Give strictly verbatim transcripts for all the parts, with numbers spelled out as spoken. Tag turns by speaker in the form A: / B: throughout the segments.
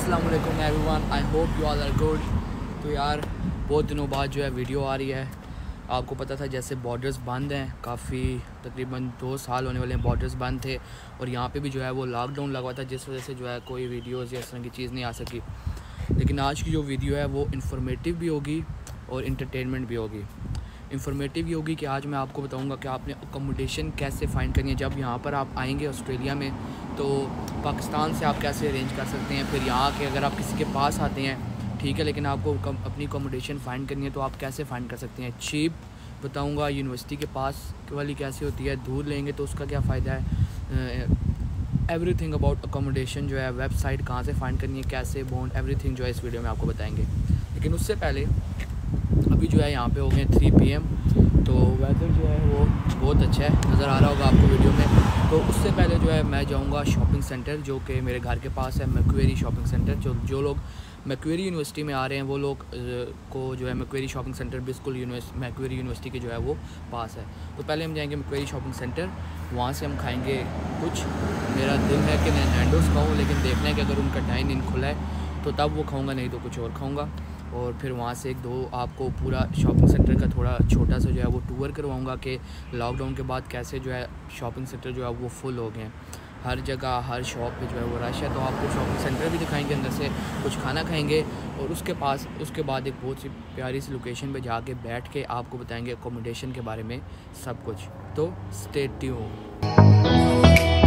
A: अस्सलाम वालेकुम everyone, I hope you all are good. तो यार बहुत दिनों बाद जो है वीडियो आ रही है। आपको पता था जैसे बॉर्डर्स बंद हैं, काफ़ी तकरीबन दो साल होने वाले हैं बॉर्डर्स बंद थे और यहाँ पे भी जो है वो लॉकडाउन लगा था, जिस वजह से जो है कोई वीडियोज़ या इस तरह की चीज़ नहीं आ सकी। लेकिन आज की जो वीडियो है वो इन्फॉर्मेटिव भी होगी और इंटरटेनमेंट भी होगी। इन्फॉर्मेटिव ये होगी कि आज मैं आपको बताऊंगा कि आपने अकोमोडेशन कैसे फ़ाइंड करनी है। जब यहाँ पर आप आएंगे ऑस्ट्रेलिया में तो पाकिस्तान से आप कैसे अरेंज कर सकते हैं। फिर यहाँ के अगर आप किसी के पास आते हैं ठीक है, लेकिन आपको अपनी अकोमोडेशन फ़ाइंड करनी है तो आप कैसे फ़ाइंड कर सकते हैं। चीप बताऊंगा, यूनिवर्सिटी के पास वाली कैसे होती है, दूर लेंगे तो उसका क्या फ़ायदा है। एवरीथिंग अबाउट अकोमोडेशन जो है, वेबसाइट कहाँ से फ़ाइंड करनी है, कैसे बॉन्ड, एवरीथिंग जो है इस वीडियो में आपको बताएंगे। लेकिन उससे पहले अभी जो है यहाँ पे हो गए थ्री पी एम, तो वेदर जो है वो बहुत अच्छा है, नज़र आ रहा होगा आपको वीडियो में। तो उससे पहले जो है मैं जाऊँगा शॉपिंग सेंटर जो कि मेरे घर के पास है, मैक्वेरी शॉपिंग सेंटर। जो जो लोग मैक्वेरी यूनिवर्सिटी में आ रहे हैं वो लोग को जो है मैक्वेरी शॉपिंग सेंटर बिल्कुल यूनिवर्सिटी मैक्वेरी यूनिवर्सिटी के जो है वो पास है। तो पहले हम जाएंगे मैक्वेरी शॉपिंग सेंटर, वहाँ से हम खाएँगे कुछ। मेरा दिल है कि मैं नैंडोज़ खाऊँ, लेकिन देखना है कि अगर उनका डाइन इन खुला है तो तब वो खाऊँगा, नहीं तो कुछ और खाऊँगा। और फिर वहाँ से एक दो आपको पूरा शॉपिंग सेंटर का थोड़ा छोटा सा जो है वो टूर करवाऊँगा कि लॉकडाउन के बाद कैसे जो है शॉपिंग सेंटर जो है वो फुल हो गए हैं। हर जगह हर शॉप पे जो है वो रश है। तो आपको शॉपिंग सेंटर भी दिखाएंगे, अंदर से कुछ खाना खाएंगे और उसके पास उसके बाद एक बहुत सी प्यारी सी लोकेशन पे जाके बैठ के आपको बताएंगे अकोमोडेशन के बारे में सब कुछ। तो स्टे ट्यून्ड।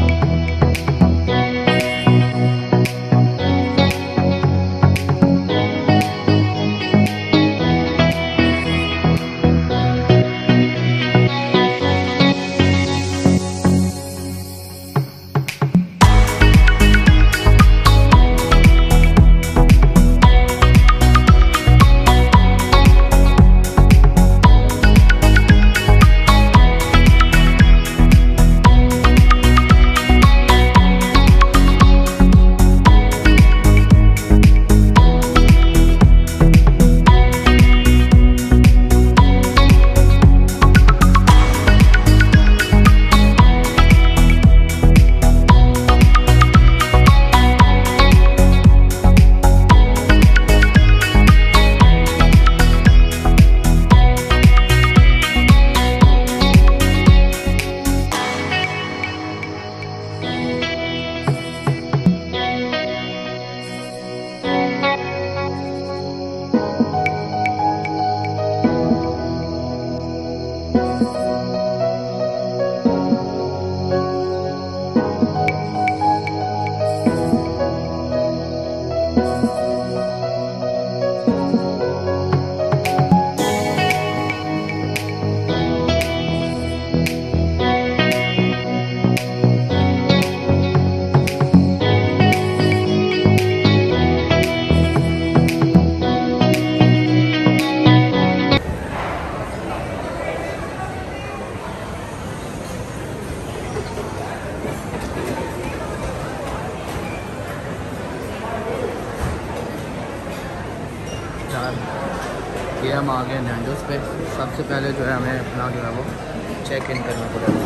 A: ये हम आ गए नैंडोज़ पे। सबसे पहले जो है हमें अपना जो है वो चेक इन करना पड़ेगा।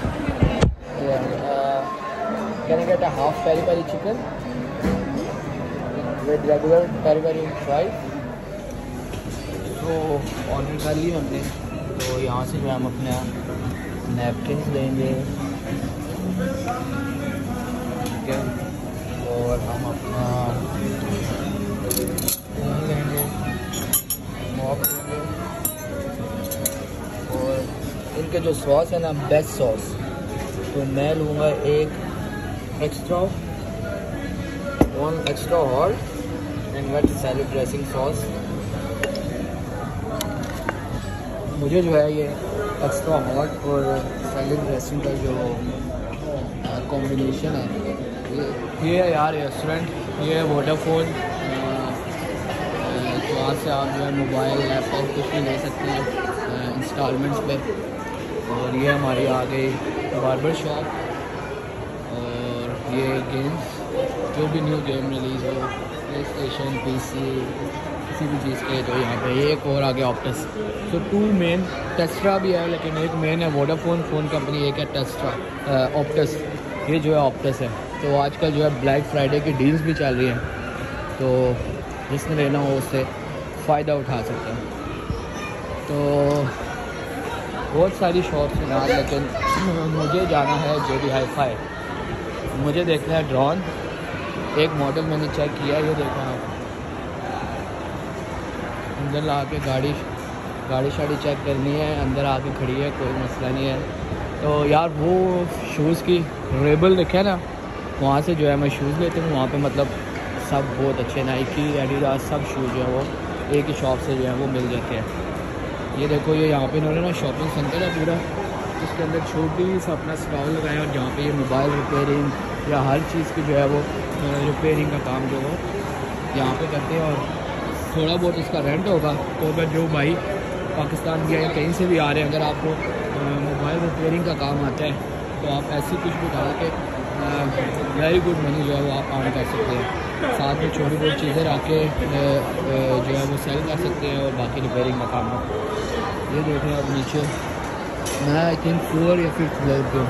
A: Can I get a half peri peri chicken with regular peri peri fry. तो ऑर्डर कर लिया हमने। तो यहाँ से जो है हम अपना नैपकिन लेंगे, ठीक है, और हम अपना लेंगे और इनके जो सॉस है ना, बेस्ट सॉस। तो मैं लूँगा एक extra one extra hot and wet salad dressing sauce. मुझे जो है ये एक्स्ट्रा हॉट और सैलेड ड्रेसिंग का जो कॉम्बिनेशन है ये ये है यार रेस्टोरेंट, ये है वोडाफोन। वहाँ से आप जो है मोबाइल लैपटॉप कुछ भी ले सकते हैं इंस्टॉलमेंट्स पे। और ये हमारी आ गई बार्बर शॉप और ये गेम्स, जो भी न्यू गेम रिलीज़ हो, प्ले स्टेशन, पी सी, किसी भी चीज़ के। तो यहाँ पे एक और आ गया ऑप्टस। तो टू मेन, टेस्ट्रा भी है लेकिन एक मेन है वोडाफोन फ़ोन कंपनी, एक है टेस्ट्रा ऑप्टस। ये जो है ऑप्टस है। तो आजकल जो है ब्लैक फ्राइडे की डील्स भी चल रही हैं। तो जिसने लेना हो उससे फ़ायदा उठा सकते हैं। तो बहुत सारी शॉप्स हैं यार, लेकिन मुझे जाना है जे बी हाई फाई। मुझे देखना है ड्रोन। एक मॉडल मैंने चेक किया, ये देखा है, अंदर ला के गाड़ी गाड़ी शाड़ी चेक करनी है, अंदर आके खड़ी है, कोई मसला नहीं है। तो यार वो शूज़ की रेबल देखे ना, वहाँ से जो है मैं शूज़ लेता हूँ। वहाँ पे मतलब सब बहुत अच्छे, नाइकी, एडिडास, सब शूज़ जो है वो एक ही शॉप से जो है वो मिल जाते हैं। ये देखो, ये यहाँ पे इन्होंने ना शॉपिंग सेंटर है पूरा, जिसके अंदर छोटी सा अपना स्टॉल लगाया और जहाँ पे ये मोबाइल रिपेयरिंग या हर चीज़ की जो है वो रिपेयरिंग का काम जो वो यहाँ पे करते हैं। और थोड़ा बहुत इसका रेंट होगा। तो अगर जो भाई पाकिस्तान या कहीं से भी आ रहे हैं, अगर आपको मोबाइल रिपेयरिंग का काम आता है तो आप ऐसी कुछ भी डाल के वेरी गुड मनी जो है वो आप अर्न कर सकते हैं। साथ में छोटी छोटी चीज़ें रख के जो है वो सेल कर सकते हैं और बाकी रिपेयरिंग का काम है। ये देख रहे हैं आप नीचे, मैं आई थिंक फोर या फिफ्थ फ्लोर पे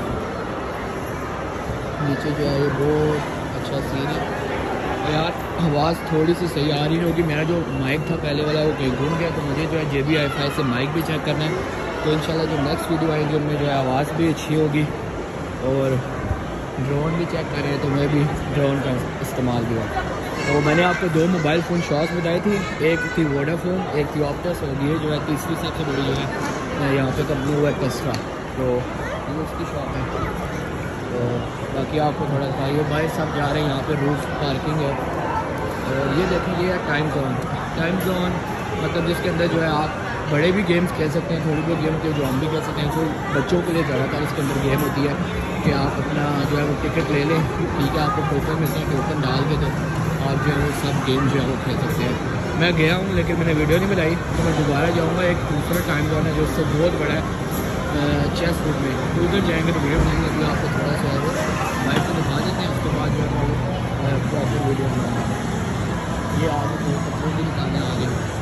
A: नीचे जो है ये बहुत अच्छा सीन है। यार आवाज़ थोड़ी सी सही आ रही होगी, मेरा जो माइक था पहले वाला वो कहीं घूम गया, तो मुझे जो है जे बी आई फाई से माइक भी चेक करना है। तो इंशाल्लाह जो नेक्स्ट वीडियो आएंगे उनमें जो है आवाज़ भी अच्छी होगी और ड्रोन भी चेक करें तो मैं भी ड्रोन का इस्तेमाल भी हो। तो मैंने आपको दो मोबाइल फ़ोन शॉप्स बताई थी, एक थी वोडाफोन, एक थी ऑप्टस, और ये जो है तीसरी सबसे बड़ी जो है यहाँ पे कंपनी हुआ है टेस्ट्रा, तो ये उसकी शॉप है। तो बाकी आपको थोड़ा सा ये भाई सब जा रहे हैं, यहाँ पे रूफ पार्किंग है। और ये देखें, ये है टाइम जोन। टाइम जोन मतलब जिसके अंदर जो है आप बड़े भी गेम्स खेल सकते हैं, थोड़ी बहुत गेम के जो हम भी खेल सकते हैं। तो बच्चों के लिए ज़्यादातर इसके अंदर गेम होती है कि आप अपना जो है वो टिकट ले लें, ठीक है, आपको टोकन मिलते हैं, टोकन डाल के तो आप जो है वो सब गेम जो है वो खेल सकते हैं। मैं गया हूँ लेकिन मैंने वीडियो नहीं बनाई, तो मैं दोबारा जाऊँगा। एक दूसरा टाइम जोन है जो उससे बहुत बड़ा है चेस फूड में, तो उधर जाएंगे तो वीडियो बनाएंगे, तो आपको थोड़ा सा वो बाइक को दिखा देते हैं, उसके बाद जो है वो प्रॉपर वीडियो बनाएंगे। ये आगे कपड़ों की दुकानें आ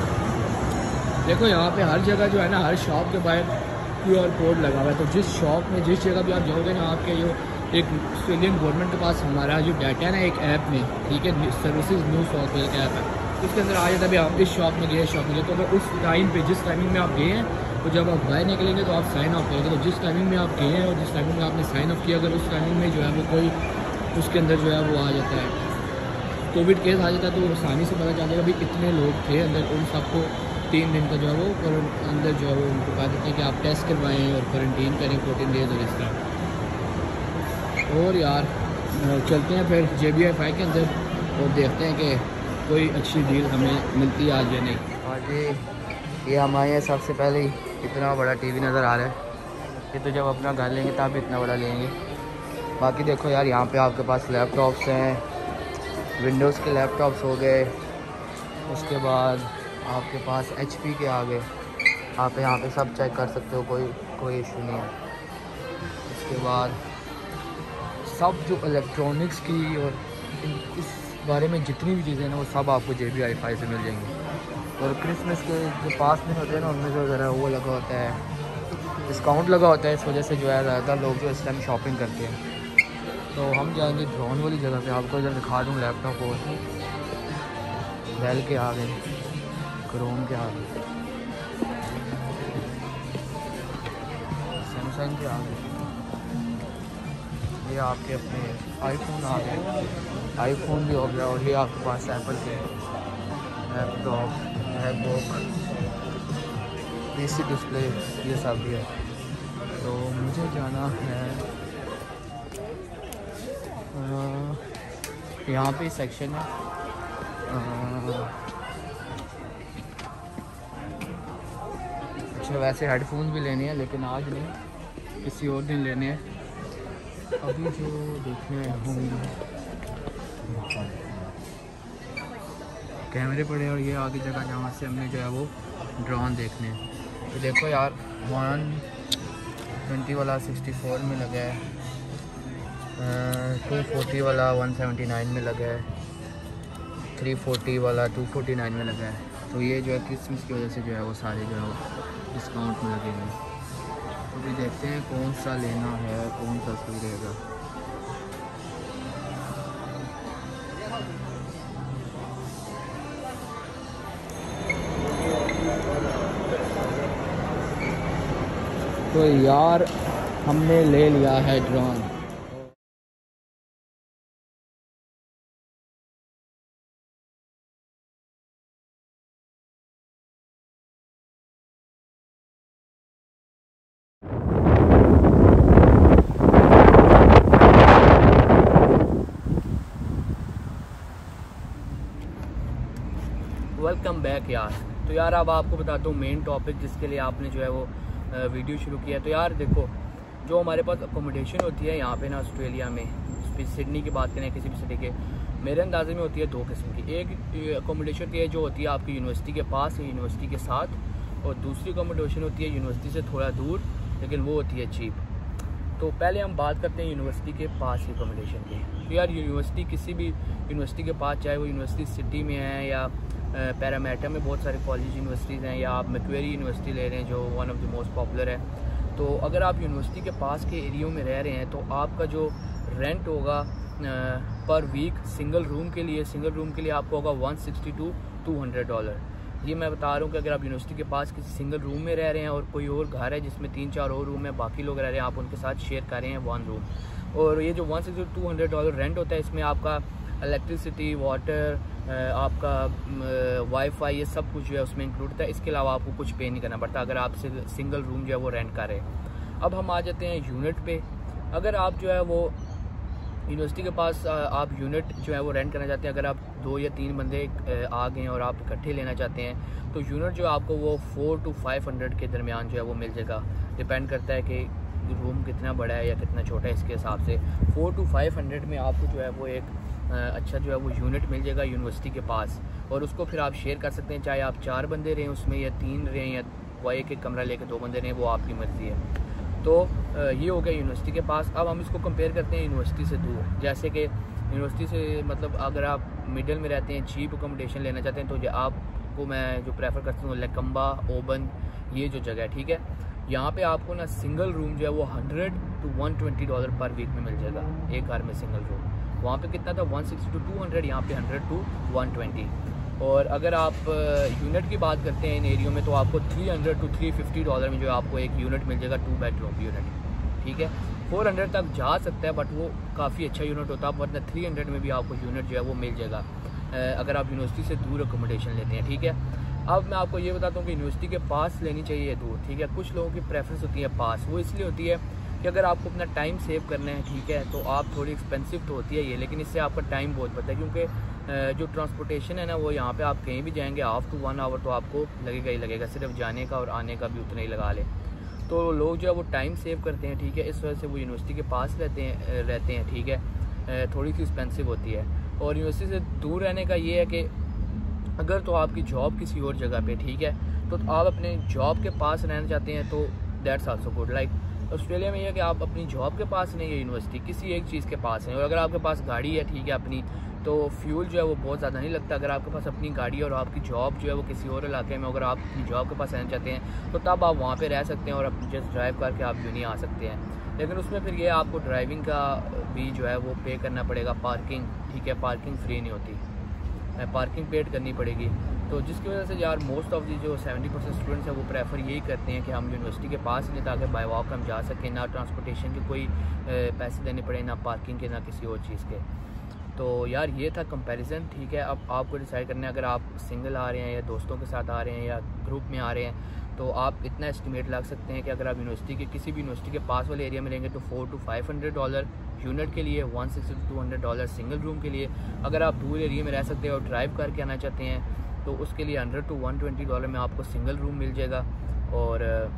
A: गई। देखो यहाँ पे हर जगह जो है ना, हर शॉप के बाहर क्यू आर कोड लगा हुआ है। तो जिस शॉप में जिस जगह भी आप जाओगे ना, आपके जो एक ऑस्ट्रेलियन गवर्नमेंट के पास हमारा जो डाटा है ना एक ऐप में, ठीक है, सर्विसेज न्यू शॉप एक ऐप है, उसके अंदर आ जाता है आप इस शॉप में गए, शॉप में गए। तो अगर उस टाइम पे जिस टाइमिंग में आप गए हैं, तो जब आप बाहर निकलेंगे तो आप साइन ऑफ करेंगे। तो जिस टाइमिंग में आप गए हैं और जिस टाइमिंग में आपने साइन ऑफ किया, अगर उस टाइमिंग में जो है वो कोई उसके अंदर जो है वो आ जाता है कोविड केस आ जाता है, तो आसानी से पता चल जाएगा भाई कितने लोग थे अंदर। उन सबको तीन दिन का जो है वो और अंदर जो है वो उनको कहा देते हैं कि आप टेस्ट करवाएं और क्वारंटीन करें फोर्टीन डेज और इस तरह। और यार चलते हैं फिर जे बी आई फाई के अंदर और देखते हैं कि कोई अच्छी डील हमें मिलती है आज या नहीं। आज ये हम आए हैं, सबसे पहले ही इतना बड़ा टीवी नज़र आ रहा है कि तो जब अपना घर लेंगे तब इतना बड़ा लेंगे। बाकी देखो यार, यहाँ पे आपके पास लैपटॉप्स हैं, विंडोज़ के लैपटॉप्स हो गए, उसके बाद आपके पास एच पी के आ गए। आप यहाँ पे सब चेक कर सकते हो, कोई कोई इशू नहीं है। उसके बाद सब जो इलेक्ट्रॉनिक्स की और इस बारे में जितनी भी चीज़ें ना, वो सब आपको जे बी आई फाई से मिल जाएंगी। और क्रिसमस के जो पास दिन होते हैं ना, उनमें जो ज़रा वो लगा होता है, डिस्काउंट लगा होता है, इस वजह से जो है ज़्यादा लोग जो इस टाइम शॉपिंग करते हैं। तो हम जाएंगे ड्रोन वाली जगह पे, आपको इधर दिखा दूँ लैपटॉप और डेल के आ गए, क्रोम के आ गए, सैमसंग के आ गए, ये आपके अपने आईफोन आ गए, आईफोन भी हो गया। और ये आपके पास एप्पल के लैपटॉप, मैकबुक, पीसी डिस्प्ले, ये सब भी है। तो मुझे जाना है यहाँ पे सेक्शन है, अच्छा वैसे हेडफोन्स भी लेने हैं लेकिन आज नहीं, किसी और दिन लेने हैं। अभी जो देखने होंगे कैमरे पड़े और ये आगे जगह जहाँ से हमने जो है वो ड्रोन देखने हैं। तो देखो यार, वन ट्वेंटी वाला सिक्सटी फोर में लगा है, टू फोर्टी वाला वन सेवेंटी नाइन में लगा है, थ्री फोर्टी वाला टू फोर्टी नाइन में लगा है। तो ये जो है क्रिसमस की वजह से जो है वो सारे जो है वो डिस्काउंट में लगे हैं। तो भी देखते हैं कौन सा लेना है, कौन सा सही रहेगा। तो यार हमने ले लिया है ड्रोन। वेलकम बैक यार। तो यार अब आपको बताता हूँ मेन टॉपिक जिसके लिए आपने जो है वो वीडियो शुरू किया है। तो यार देखो, जो हमारे पास अकोमोडेशन होती है यहाँ पे ना ऑस्ट्रेलिया में, सिडनी की बात करें किसी भी सिटी के, मेरे अंदाजे में होती है दो किस्म की। एक अकोमोडेशन होती है जो होती है आपकी यूनिवर्सिटी के पास या यूनिवर्सिटी के साथ, और दूसरी अकोमोडेशन होती है यूनिवर्सिटी से थोड़ा दूर, लेकिन वो होती है चीप। तो पहले हम बात करते हैं यूनिवर्सिटी के पास की अकोमोडेशन की। तो यार यूनिवर्सिटी किसी भी यूनिवर्सिटी के पास, चाहे वो यूनिवर्सिटी सिटी में है या पैरामेटा में बहुत सारे कॉलेज यूनिवर्सिटीज़ हैं, या आप मैक्वेरी यूनिवर्सिटी ले रहे हैं जो one of the most popular है, तो अगर आप यूनिवर्सिटी के पास के एरियो में रह रहे हैं तो आपका जो रेंट होगा पर वीक सिंगल रूम के लिए सिंगल रूम के लिए आपको होगा one sixty two two hundred dollar. ये मैं बता रहा हूँ कि अगर आप यूनिवर्सिटी के पास किसी सिंगल रूम में रह रहे हैं और कोई और घर है जिसमें तीन चार और रूम है, बाकी लोग रह रहे हैं, आप उनके साथ शेयर कर रहे हैं वन रूम, और ये जो one sixty two hundred dollar rent होता है इसमें आपका इलेक्ट्रिसिटी, वाटर, आपका वाईफाई, ये सब कुछ जो है उसमें इंक्लूड होता है। इसके अलावा आपको कुछ पे नहीं करना पड़ता अगर आप सिंगल रूम जो है वो रेंट कर रहे हैं। अब हम आ जाते हैं यूनिट पे। अगर आप जो है वो यूनिवर्सिटी के पास आप यूनिट जो है वो रेंट करना चाहते हैं, अगर आप दो या तीन बंदे आ गए हैं और आप इकट्ठे लेना चाहते हैं, तो यूनिट जो आपको वो फोर टू फाइव हंड्रेड के दरमियान जो है वो मिल जाएगा। डिपेंड करता है कि रूम कितना बड़ा है या कितना छोटा है, इसके हिसाब से फोर टू फाइव हंड्रेड में आपको जो है वो एक अच्छा जो है वो यूनिट मिल जाएगा यूनिवर्सिटी के पास, और उसको फिर आप शेयर कर सकते हैं, चाहे आप चार बंदे रहें उसमें या तीन रहें या वह एक एक कमरा लेके दो बंदे रहें, वो आपकी मर्ज़ी है। तो ये हो गया यूनिवर्सिटी के पास। अब हम इसको कंपेयर करते हैं यूनिवर्सिटी से दूर। जैसे कि यूनिवर्सिटी से मतलब अगर आप मिडिल में रहते हैं, चीप अकोमोडेशन लेना चाहते हैं, तो आपको मैं जो प्रेफर करती हूँ लैकम्बा, ओबन, ये जो जगह है, ठीक है, यहाँ पे आपको ना सिंगल रूम जो है वो hundred two one twenty dollar per week में मिल जाएगा एक घर में सिंगल रूम। वहाँ पे कितना था one sixty two two hundred, यहाँ पे हंड्रेड टू वन ट्वेंटी। और अगर आप यूनिट की बात करते हैं इन एरियो में, तो आपको three hundred two three fifty dollar में जो आपको एक यूनिट मिल जाएगा, टू बेडरूम यूनिट, ठीक है। फोर हंड्रेड तक जा सकता है बट वो काफ़ी अच्छा यूनिट होता है, वरना थ्री हंड्रेड में भी आपको यूनिट जो है वो मिल जाएगा अगर आप यूनिवर्सिटी से दूर अकोमोडेशन लेते हैं, ठीक है। अब मैं आपको ये बताता हूँ कि यूनिवर्सिटी के पास लेनी चाहिए दूर, ठीक है। कुछ लोगों की प्रेफरेंस होती है पास, वो इसलिए होती है कि अगर आपको अपना टाइम सेव करना है, ठीक है, तो आप थोड़ी एक्सपेंसिव तो होती है ये, लेकिन इससे आपका टाइम बहुत बचता है, क्योंकि जो ट्रांसपोर्टेशन है ना वो यहाँ पे आप कहीं भी जाएंगे हाफ टू वन आवर तो आपको लगेगा ही लगेगा, सिर्फ जाने का और आने का भी उतना ही लगा ले। तो लोग जो है वो टाइम सेव करते हैं, ठीक है, इस वजह से वो यूनिवर्सिटी के पास रहते हैं रहते हैं ठीक है। थोड़ी सी एक्सपेंसिव होती है। और यूनिवर्सिटी से दूर रहने का ये है कि अगर तो आपकी जॉब किसी और जगह पे, ठीक है, तो आप अपने जॉब के पास रहना चाहते हैं तो that's also good. Like Australia में यह है कि आप अपनी जॉब के पास नहीं है, यूनिवर्सिटी किसी एक चीज़ के पास है, और अगर आपके पास गाड़ी है, ठीक है, अपनी, तो फ्यूल जो है वो बहुत ज़्यादा नहीं लगता। अगर आपके पास अपनी गाड़ी है और आपकी जॉब जो है वो किसी और इलाके में, अगर आप अपनी जॉब के पास रहना चाहते हैं तो तब आप वहाँ पे रह सकते हैं और आप जस्ट ड्राइव करके आप यूनी आ सकते हैं। लेकिन उसमें फिर ये आपको ड्राइविंग का भी जो है वो पे करना पड़ेगा, पार्किंग, ठीक है, पार्किंग फ्री नहीं होती, पार्किंग पेड करनी पड़ेगी। तो जिसकी वजह से यार मोस्ट ऑफ दी जो सेवेंटी परसेंट स्टूडेंट्स हैं वो प्रेफर यही करते हैं कि हम यूनिवर्सिटी के पास नहीं, ताकि बाय वॉक हम जा सकें, ना ट्रांसपोर्टेशन के कोई पैसे देने पड़े, ना पार्किंग के, ना किसी और चीज़ के। तो यार ये था कंपैरिजन, ठीक है। अब आपको डिसाइड करना है, अगर आप सिंगल आ रहे हैं या दोस्तों के साथ आ रहे हैं या ग्रुप में आ रहे हैं, तो आप इतना एस्टिमेट लगा सकते हैं कि अगर आप यूनिवर्सिटी के किसी भी यूनिवर्सिटी के पास वाले एरिया में रहेंगे तो four two five hundred dollar unit के लिए, one sixty two two hundred dollar single room के लिए। अगर आप दूर एरिया में रह सकते हैं और ड्राइव करके आना चाहते हैं तो उसके लिए hundred two one twenty dollar में आपको सिंगल रूम मिल जाएगा, और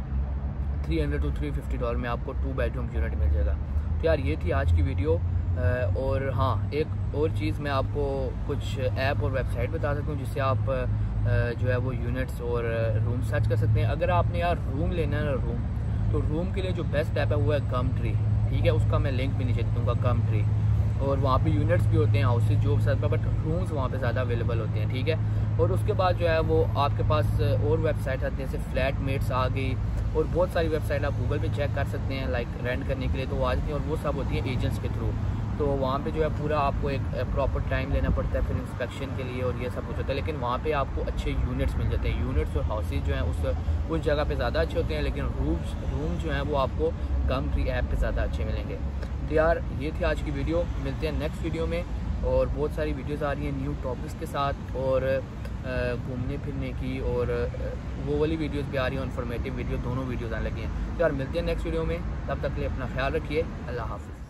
A: three hundred two three fifty dollar में आपको टू बेडरूम यूनिट मिल जाएगा। तो यार ये थी आज की वीडियो। और हाँ, एक और चीज़ मैं आपको कुछ ऐप और वेबसाइट बता सकता हूँ जिससे आप जो है वो यूनिट्स और रूम सर्च कर सकते हैं। अगर आपने यार रूम लेना है ना रूम, तो रूम के लिए जो बेस्ट ऐप है वो है गम ट्री, ठीक है, उसका मैं लिंक भी नीचे दे दूँगा, गम ट्री। और वहाँ पे यूनिट्स भी होते हैं, हाउसेज जो सब, बट रूम्स वहाँ पे ज़्यादा अवेलेबल होते हैं, ठीक है। और उसके बाद जो है वो आपके पास और वेबसाइट आती है, जैसे फ्लैट मेट्स आ गई, और बहुत सारी वेबसाइट आप गूगल पे चेक कर सकते हैं लाइक रेंट करने के लिए, तो वो आती हैं और वो सब होती हैं एजेंट्स के थ्रू। तो वहाँ पे जो है पूरा आपको एक प्रॉपर टाइम लेना पड़ता है फिर इंस्पेक्शन के लिए और ये सब कुछ होता है। लेकिन वहाँ पे आपको अच्छे यूनिट्स मिल जाते हैं। यूनिट्स और हाउसेज जो हैं उस उस जगह पे ज़्यादा अच्छे होते हैं, लेकिन रूम्स रूम जो हैं वो आपको गमट्री ऐप पे ज़्यादा अच्छे मिलेंगे। तो यार ये थी आज की वीडियो, मिलते हैं नेक्स्ट वीडियो में। और बहुत सारी वीडियोस आ रही हैं न्यू टॉपिक्स के साथ और घूमने फिरने की, और वो वाली वीडियोस भी आ रही हैं, इन्फॉर्मेटिव वीडियो, दोनों वीडियोस आने लगी हैं। तो यार मिलते हैं नेक्स्ट वीडियो में, तब तक के लिए अपना ख्याल रखिए। अल्लाह हाफ़िज़।